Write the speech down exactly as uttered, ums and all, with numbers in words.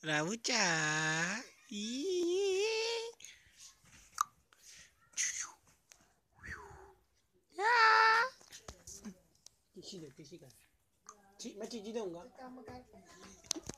Ramuจ๋าอีकिसी ने किसी का ची मैं चीजी दूंगा